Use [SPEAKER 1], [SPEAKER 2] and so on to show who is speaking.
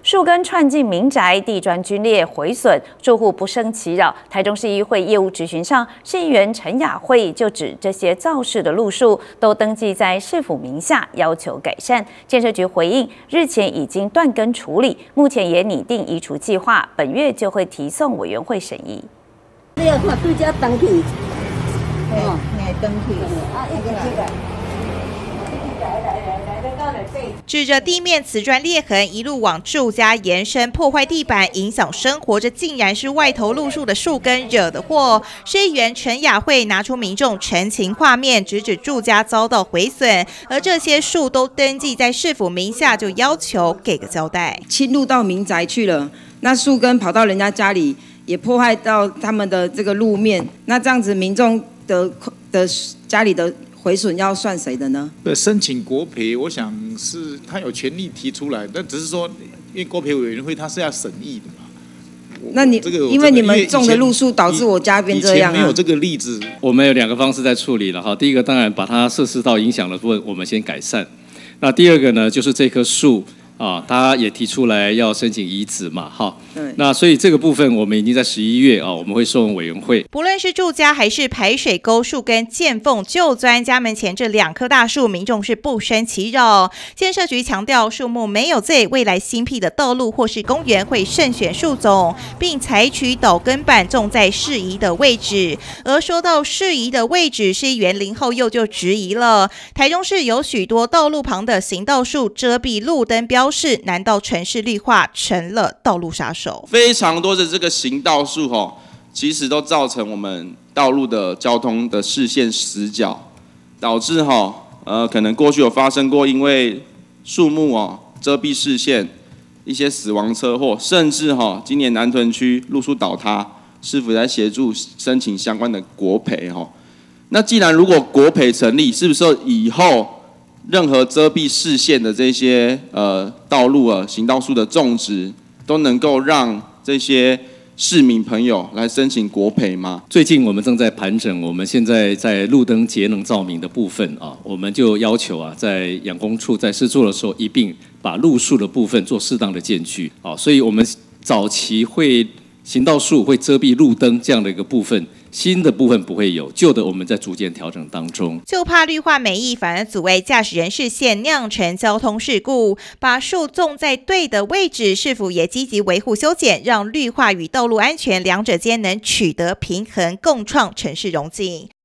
[SPEAKER 1] 树根串进民宅，地砖龟裂毁损，住户不胜其扰。台中市议会业务质询上，市议员陈雅慧就指这些造势的路数都登记在市府名下，要求改善。建设局回应，日前已经断根处理，目前也拟定移除计划，本月就会提送委员会审议。
[SPEAKER 2] 你要看对家登记，
[SPEAKER 3] 登记
[SPEAKER 2] 啊，一个这个。
[SPEAKER 3] 指着地面瓷砖裂痕一路往住家延伸，破坏地板，影响生活，这竟然是外头路树的树根惹的祸。市议员陈雅慧拿出民众陈情画面，直指住家遭到毁损，而这些树都登记在市府名下，就要求给个交代。
[SPEAKER 4] 侵入到民宅去了，那树根跑到人家家里，也破坏到他们的这个路面，那这样子民众的家里的 毁损要算谁的呢？
[SPEAKER 5] 申请国赔，我想是他有权利提出来，但只是说，因为国赔委员会他是要审议的嘛。
[SPEAKER 4] 那你因为你们种的路树导致我家变这样啊？
[SPEAKER 5] 没有这个例子。
[SPEAKER 6] 我们有2个方式在处理了哈。第一个当然把它涉事到影响的部分，我们先改善。那第二个呢，就是这棵树啊，他也提出来要申请移植嘛，哈。 那所以这个部分我们已经在11月啊，我们会送委员会。
[SPEAKER 3] 不论是住家还是排水沟树根见缝就钻，家门前这2棵大树，民众是不胜其扰。建设局强调，树木没有罪，未来新辟的道路或是公园会慎选树种，并采取倒根板种在适宜的位置。而说到适宜的位置，市议员林厚佑就质疑了：台中市有许多道路旁的行道树遮蔽路灯标示，难道城市绿化成了道路杀手？
[SPEAKER 7] 非常多的这个行道树其实都造成我们道路的交通的视线死角，导致可能过去有发生过因为树木遮蔽视线一些死亡车祸，甚至今年南屯区路树倒塌，市府在协助申请相关的国赔那既然如果国赔成立，是不是以后任何遮蔽视线的这些道路行道树的种植 都能够让这些市民朋友来申请国赔吗？
[SPEAKER 6] 最近我们正在盘整，我们现在在路灯节能照明的部分啊，我们就要求在养工处在施作的时候，一并把路树的部分做适当的间距啊，所以我们早期会行道树会遮蔽路灯这样的一个部分。 新的部分不会有，旧的我们在逐渐调整当中。
[SPEAKER 3] 就怕绿化美意反而阻碍驾驶人视线，酿成交通事故。把树种在对的位置，市府也积极维护修剪，让绿化与道路安全两者间能取得平衡，共创城市荣景。